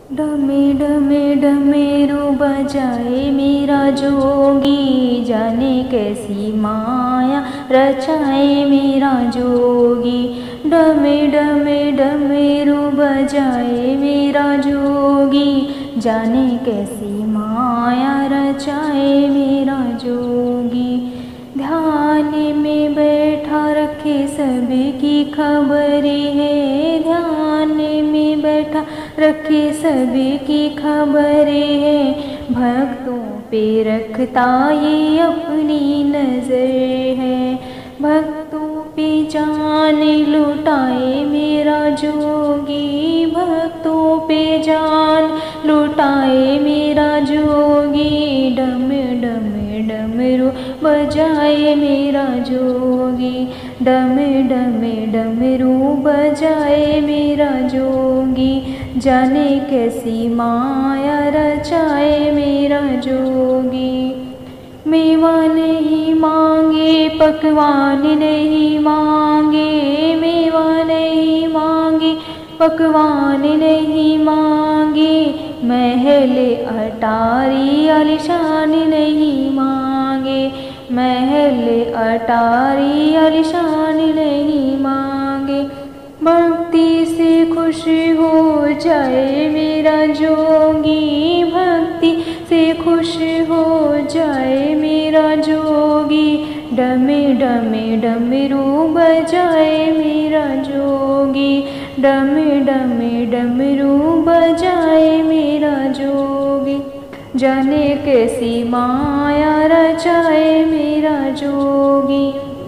डमे डमे डमेरू बजाए मेरा जोगी, जाने कैसी माया रचाए मेरा जोगी। डमे डमे डमेरू बजाए मेरा जोगी, जाने कैसी माया रचाए मेरा जोगी। ध्यान में बैठा रखे सबकी खबरें है, ध्यान में बैठा रखे सबकी खबरें है। भक्तों पे रखता ये अपनी नजर है, भक्तों पे जान लुटाए मेरा जोगी, भक्तों पे जान लुटाए मेरा जोगी। डम डम डमरू बजाए मेरा जोगी, डम डम डमरू बजाए मेरा जोगी। जाने कैसी माया रचाए मेरा जोगी। मेवा नहीं मांगे पकवान नहीं मांगे, मेवा नहीं मांगे पकवान नहीं मांगे। महल अटारी आलीशान नहीं मांगे, महल अटारी आलीशान नहीं मांगे। भक्ति से खुश हो जाए मेरा जोगी, भक्ति से खुश हो जाए मेरा जोगी। डमे डमे डमरू बजाए मेरा जोगी, डमे डमे डमरू बजाए मेरा जोगी। जाने कैसी माया रचाए मेरा जोगी।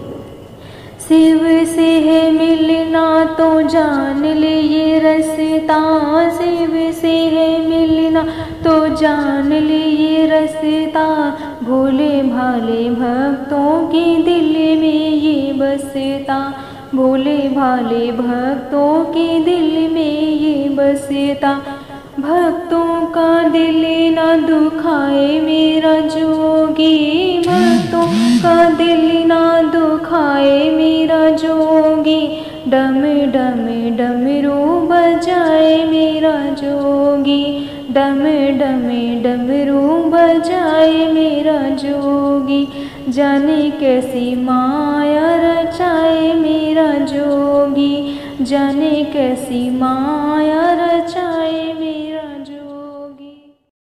शिव से है मिलना तो जान ले ये रस्ता, शिव से है मिलना तो जान ले ये रस्ता। भोले भाले भक्तों के दिल में ये बसता, भोले भाले भक्तों के दिल में ये बसता। भक्तों का दिल ना दुखाए मेरा जोगी, भक्तों का दिल ना दुखाए मेरा जोगी। डम डम डमरू बजाए मेरा जोगी, डम डम डमरू बजाए मेरा जोगी। जाने कैसी माया रचाए मेरा जोगी, जाने कैसी माया रचाए मेरा